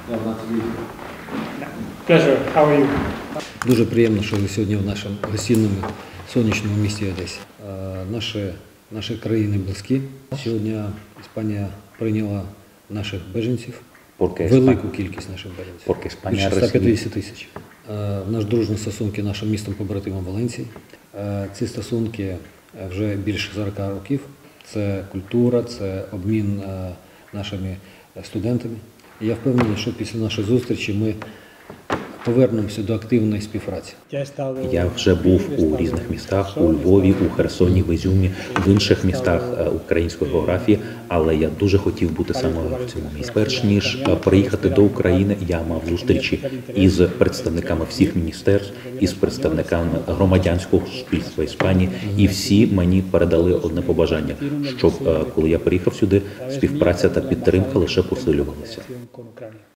Pleasure. How are you? Дуже приємно, що ви сьогодні в нашому гостинному сонячному місті Одесі. Наші країни близькі. Сьогодні Іспанія прийняла наших біженців, велику кількість наших біженців, більше 150 тисяч. В нас дружні стосунки з нашим містом-побратимом Валенції. Ці стосунки вже більше 40 років. Це культура, це обмін нашими студентами. І я впевнений, що після нашої зустрічі ми повернемося до активної співпраці. Я вже був у різних містах, у Львові, у Херсоні, в Ізюмі, в інших містах української географії, але я дуже хотів бути саме в цьому місці. Перш ніж приїхати до України, я мав зустрічі із представниками всіх міністерств, із представниками громадянського суспільства Іспанії, і всі мені передали одне побажання, щоб коли я приїхав сюди, співпраця та підтримка лише посилювалися.